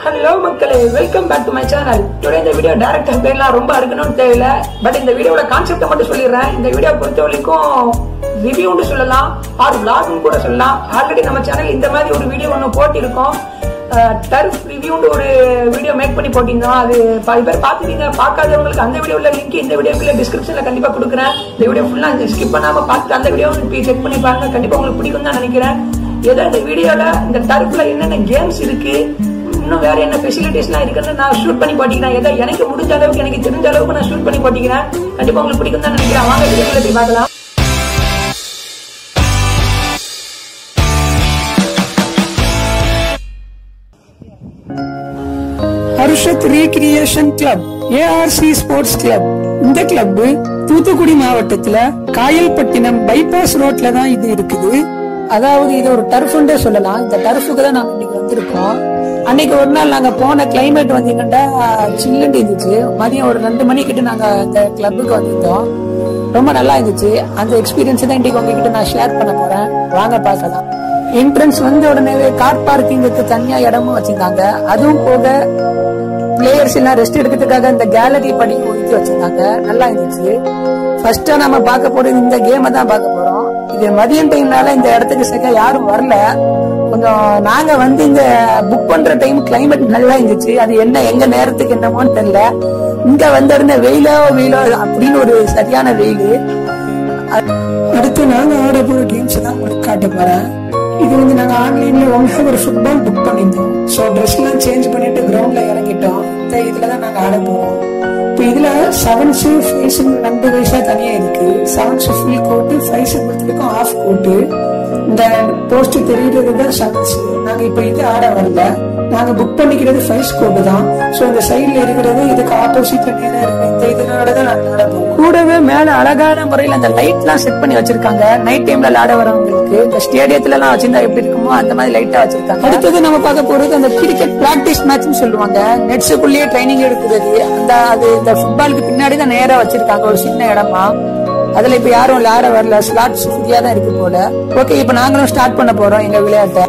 Hello மக்களே, welcome back to my channel. Today இந்த video டைரக்டா பேர்லாம் ரொம்ப இருக்கணும்னு தெரியல. பட் இந்த வீடியோல கான்செப்ட் மட்டும் சொல்லிடுறேன். இந்த வீடியோ பொறுத்த வரைக்கும் ரிவ்யூன்னு சொல்லலாம், ஆர் vlogனு கூட சொல்லலாம். ஆல்ரெடி நம்ம சேனல் இந்த மாதிரி ஒரு வீடியோ ஒன்னு போட்டிருக்கோம். டர்ஃப் ரிவ்யூன்னு ஒரு வீடியோ மேக் பண்ணி போட்டிருந்தோம். அது பாதி பேர் பார்த்துட்டீங்க. பார்க்காதவங்களுக்கு அந்த வீடியோல லிங்க் இந்த வீடியோக்குள்ள டிஸ்கிரிப்ஷன்ல கண்டிப்பா கொடுக்குறேன். இந்த வீடியோ ஃபுல்லா ஸ்கிப் பண்ணாம பார்த்து அந்த வீடியோ செக் பண்ணி பாருங்க. கண்டிப்பா உங்களுக்கு பிடிக்கும் தான் நினைக்கிறேன். ஏதோ இந்த வீடியோல இந்த டர்ஃப்ல என்னென்ன கேம்ஸ் இருக்கு, இன்னும் வேற என்ன ஃபெசிலிட்டிஸ்லாம் இருக்குன்னு நான் ஷூட் பண்ணி போட்டிக்கிறேன். ஏதோ எனக்கு முடிஞ்ச அளவுக்கு, எனக்கு தெரிஞ்ச அளவுக்கு நான் ஷூட் பண்ணி போட்டிக்கிறேன். கண்டிப்பா உங்களுக்கு பிடிக்கும் தான் நினைக்கிறேன். வாங்க வீடியோல போய் பார்க்கலாம். Harshad recreation club, ARC sports club. இந்த கிளப் தூத்துக்குடி மாவட்டத்துல காயல்பட்டினம் பைபாஸ் ரோட்ல தான் இது இருக்குது. அதாவது இது ஒரு டர்ஃப்ன்றே சொல்லலாம். இந்த டர்ஃபுக்கு தான் நாங்க இன்னைக்கு வந்திருக்கோம். அன்னைக்கு ஒரு நாள் நாங்க போன கிளைமேட் வந்து என்னண்டா சில்லுன்னு இருந்துச்சு. மதியம் ஒரு 2 மணி கிட்ட நாங்க இந்த கிளப்புக்கு வந்திருந்தோம். ரொம்ப நல்லா இருந்துச்சு. அந்த எக்ஸ்பீரியன்ஸ் தான் இன்னைக்கு உங்ககிட்ட நான் ஷேர் பண்ண போறேன். வாங்க பார்க்கலாம். என்ட்ரன்ஸ் வந்து உடனே கார் பார்க்கிங்க்கு தனியா இடமும் வச்சிருந்தாங்க. அதுவும் போக பிளேயர்ஸ் எல்லாம் ரெஸ்ட் எடுக்கிறதுக்காக இந்த கேலரி படி ஒதுக்கி வச்சிருந்தாங்க. நல்லா இருந்துச்சு. ஃபர்ஸ்டா நம்ம பார்க்க போறது இந்த கேமை தான் பார்க்க போறோம். இது மதியம் டைம்னால இந்த இடத்துக்கு சரியா யாரும் வரல. கொஞ்சம் நாங்க வந்து இந்த புக் பண்ற டைம் கிளைமேட் நல்லா இருந்துச்சு. அது என்ன எங்க நேரத்துக்கு என்னமோன்னு தெரியல. இங்க வந்திருந்த வெயிலோ அப்படின்னு ஒரு சரியான வெயில். அடுத்து நாங்க ஆட போற கேம்ஸ் தான் உங்களுக்கு காட்ட போறேன். இது வந்து நாங்க ஆன்லைன்ல ஒரு ஃபுட்பால் புக் பண்ணிருந்தோம். சோ ட்ரெஸ் எல்லாம் சேஞ்ச் பண்ணிட்டு கிரவுண்ட்ல இறங்கிட்டோம். இதுலதான் நாங்க ஆட போறோம். இப்ப இதுல 7s 5s 2 வயசா தனியா இருக்கு. 7s ஃபுல் கோட்டு, 5s பொறுத்தவரைக்கும் ஹாஃப் கோட்டு. இந்த போஸ்ட் தெரியுறதுதான் 7s. நாங்க இப்ப இது ஆட வரல. நாங்க புக் பண்ணிக்கிறது 5s கோட்டு தான். சோ இந்த சைட்ல இருக்கிறது இதுக்கு ஆப்போசிட்ல நேரா இருக்கு. இந்த இதனாலதான் நாங்க ஆட போறோம். கூடவே மேல அழகான முறையில அந்த லைட் எல்லாம் செட் பண்ணி வச்சிருக்காங்க. நைட் டைம்ல ஆட வரவங்களுக்கு இந்த ஸ்டேடியத்துல எல்லாம் வச்சிருந்தா எப்படி இருக்குமோ அந்த மாதிரி லைட்டா வச்சிருக்காங்க. அடுத்தது நம்ம பார்க்க போறது அந்த கிரிக்கெட் பிராக்டிஸ் மேட்ச்னு சொல்லுவாங்க. நெட்ஸுக்குள்ளேயே ட்ரைனிங் எடுக்கிறது. இந்த ஃபுட்பாலுக்கு பின்னாடி தான் நேரா வச்சிருக்காங்க ஒரு சின்ன இடமா. அதுல இப்ப யாரும் விளையாட வரல. ஸ்லாட்ஸ் ஃப்ரீயா தான் இருக்கு போல. ஓகே, இப்ப நாங்களும் ஸ்டார்ட் பண்ண போறோம் எங்க விளையாட்டை.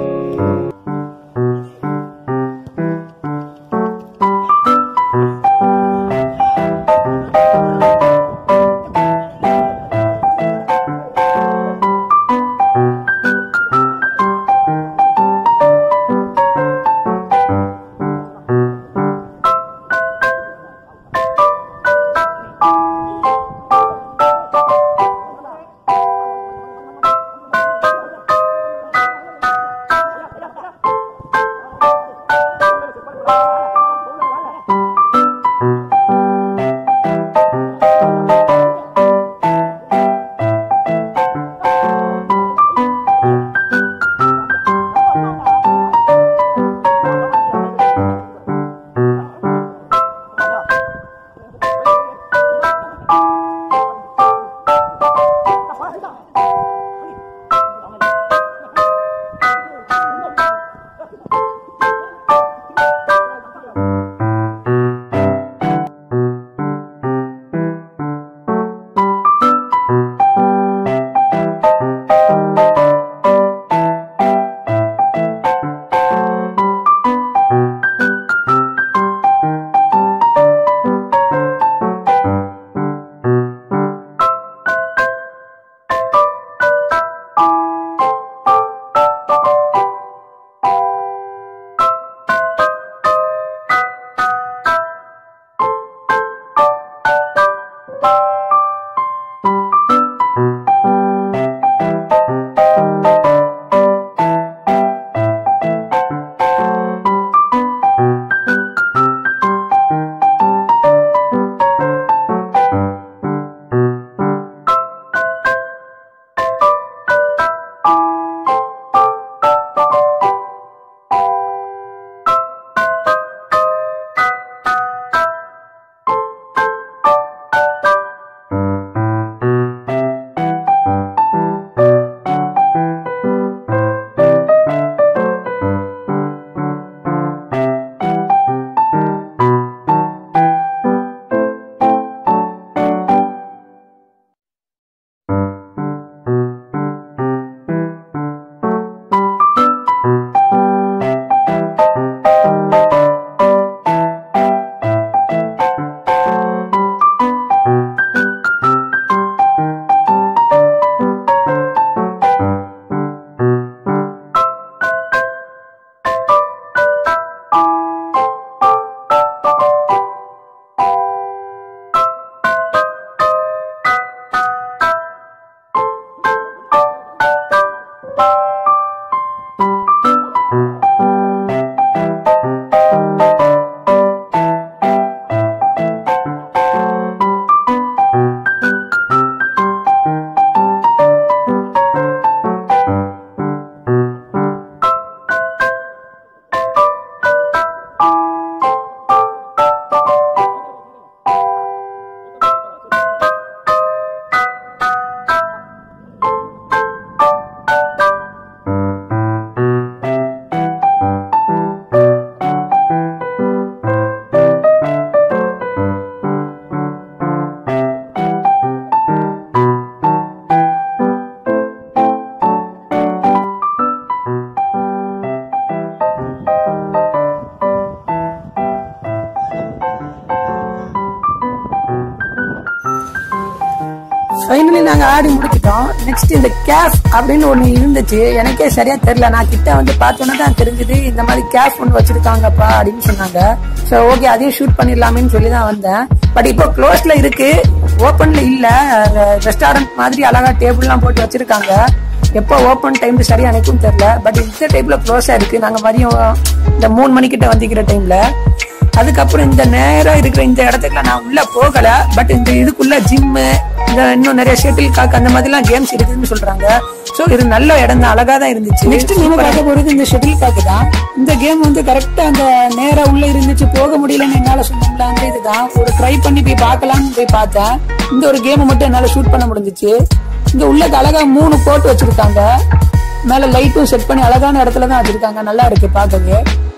ஃபைனலி நாங்க ஆடி முடிச்சிட்டோம். நெக்ஸ்ட் இந்த கேஃப் அப்படின்னு ஒண்ணு இருந்துச்சு, எனக்கே சரியா தெரியல. நான் கிட்ட வந்து பார்த்தோன்னே தான் தெரிஞ்சது இந்த மாதிரி கேஃப் ஒன்று வச்சிருக்காங்கப்பா அப்படின்னு சொன்னாங்க. ஸோ ஓகே, அதையும் ஷூட் பண்ணிடலாமேன்னு சொல்லி தான் வந்தேன். பட் இப்போ க்ளோஸ்ல இருக்கு, ஓப்பன்ல இல்ல. ரெஸ்டாரண்ட் மாதிரி அழகா டேபிள்லாம் போட்டு வச்சிருக்காங்க. எப்போ ஓப்பன் டைம் சரியா எனக்கும் தெரியல. பட் இந்த டைப்ல க்ளோஸா இருக்கு. நாங்க மதியம் இந்த 3 மணிக்கிட்ட வந்திக்கிற டைம்ல. அதுக்கப்புறம் இந்த நேரம் இருக்கிற இந்த இடத்துக்குள்ள நான் உள்ள போகல. பட் இந்த இதுக்குள்ள ஜிம்மு, இந்த இன்னும் நிறைய ஷட்டில் காக் அந்த மாதிரி எல்லாம் கேம்ஸ் இருக்குதுன்னு சொல்றாங்க. சோ இது நல்ல இடம் தான், அழகா தான் இருந்துச்சு. நெக்ஸ்ட் நம்ம பார்க்க போறது இந்த ஷட்டில் காக் தான். இந்த கேம் வந்து கரெக்டா அந்த நேரம் உள்ள இருந்துச்சு, போக முடியலன்னு என்னால சொன்னோம்ல, அந்த இதுதான். ஒரு ட்ரை பண்ணி போய் பார்க்கலாம்னு போய் பார்த்தேன். இந்த ஒரு கேம் மட்டும் என்னால ஷூட் பண்ண முடிஞ்சிச்சு. இங்க உள்ள அழகா 3 கோட் வச்சிருக்காங்க. மேல லைட்டும் செட் பண்ணி அழகான இடத்துல தான் வச்சிருக்காங்க. நல்லா இருக்கு பார்க்கவே.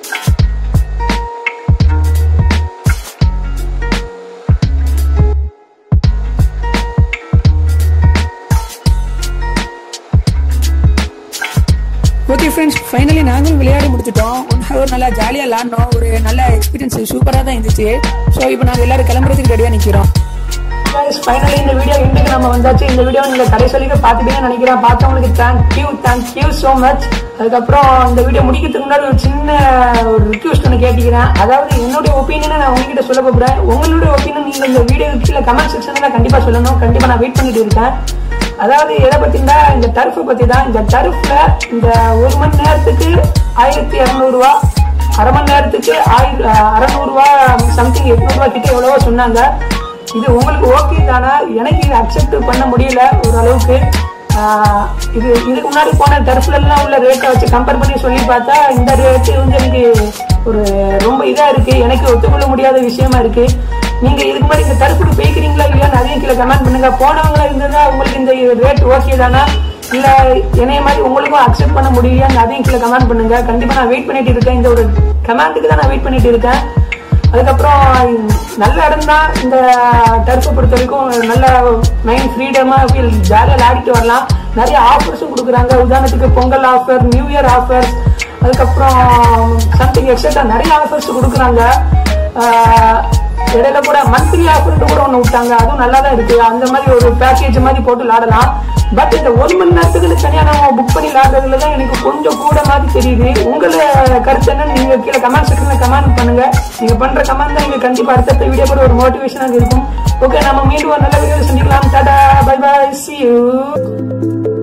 ஓகே ஃப்ரெண்ட்ஸ், ஃபைனலி நாங்களும் விளையாடி முடிச்சிட்டோம். 1 ஹவர் நல்லா ஜாலியாக விளாண்டோம். ஒரு நல்ல எக்ஸ்பீரியன்ஸ், சூப்பராக தான் இருந்துச்சு. ஸோ இப்போ நாங்கள் எல்லாரும் கிளம்புறதுக்கு ரெடியாக நிற்கிறோம். ஃபைனலி இந்த வீடியோ இன்றைக்கு நம்ம வந்தாச்சு. இந்த வீடியோ நீங்கள் கடைசி வரைக்கும் பார்த்துட்டீங்கன்னு நினைக்கிறேன். பார்த்தவங்களுக்கு தேங்க்யூ ஸோ மச். அதுக்கப்புறம் இந்த வீடியோ முடிக்கிறதுக்கு முன்னாடி ஒரு சின்ன ஒரு ரிக்வெஸ்ட் ஒன்று கேட்டுக்கிறேன். அதாவது என்னுடைய ஒப்பீனியனை நான் உங்ககிட்ட சொல்ல போகிறேன். உங்களுடைய ஒப்பீனியன் நீங்கள் இந்த வீடியோ கீழே கமெண்ட் செக்ஷனில் கண்டிப்பாக சொல்லணும். கண்டிப்பாக நான் வெயிட் பண்ணிட்டு இருக்கேன். அதாவது எதை பத்தினா இந்த டர்ஃபை பத்தி தான். இந்த டர்ஃப்ல இந்த 1 மணி நேரத்துக்கு 1200 ரூபா, அரை மணி நேரத்துக்கு 600 ரூபா, சம்திங் 800 ரூபா கிட்ட எவ்வளவோ சொன்னாங்க. இது உங்களுக்கு ஓகே தானா? எனக்கு இது அக்செப்ட் பண்ண முடியல ஓரளவுக்கு. இதுக்கு முன்னாடி போன டர்ஃப்ல எல்லாம் உள்ள ரேட்டை வச்சு கம்பேர் பண்ணி சொல்லி பார்த்தா இந்த ரேட்டு வந்து எனக்கு ஒரு ரொம்ப இதா இருக்கு, எனக்கு ஒத்துக்கொள்ள முடியாத விஷயமா இருக்கு. நீங்க இதுக்கு மாதிரி இந்த டர்ஃபுக்கு போய்க்கிறீங்களா இல்லையா அதையும் கீழே கமெண்ட் பண்ணுங்க. போனவங்களா இருந்ததா உங்களுக்கு இந்த ரேட் ஓகே தானா, இல்ல என்னைய மாதிரி உங்களுக்கும் அக்செப்ட் பண்ண முடியலையான்னு அதையும் கீழே கமெண்ட் பண்ணுங்க. கண்டிப்பா நான் வெயிட் பண்ணிட்டு இருக்கேன். இந்த ஒரு கமெண்ட்டுக்கு தான் நான் வெயிட் பண்ணிட்டு இருக்கேன். அதுக்கப்புறம் நல்ல இடம் தான் இந்த டர்ஃபை பொறுத்த வரைக்கும். நல்ல மைண்ட் ஃப்ரீடமா ஜாலியாக விளையாடிட்டு வரலாம். நிறைய ஆஃபர்ஸும் கொடுக்குறாங்க. உதாரணத்துக்கு Pongal offer, new year offers, அதுக்கப்புறம் சம்திங் எக்ஸெட்ரா நிறைய ஆஃபர்ஸ் கொடுக்குறாங்க. இடையில கூட மந்த்லி ஆஃபர் கூட ஒன்று விட்டாங்க, அதுவும் நல்லா தான் இருக்கு. அந்த மாதிரி ஒரு பேக்கேஜ் மாதிரி போட்டு விளாடலாம். பட் இந்த 1 மணி நேரத்துக்கு தனியாக நம்ம புக் பண்ணி விளாடுறதுல தான் எனக்கு கொஞ்சம் கூட மாதிரி தெரியுது. உங்களை கருத்து என்னன்னு நீங்க கீழே கமெண்ட் செக்ஷன்ல கமெண்ட் பண்ணுங்க. நீங்க பண்ற கமெண்ட் தான் எனக்கு கண்டிப்பா அடுத்த வீடியோ கூட ஒரு மோட்டிவேஷனாக இருக்கும். ஓகே, நம்ம மீண்டும் ஒரு நல்ல வீடியோ சந்திக்கலாம். டாடா, பை பை, see you.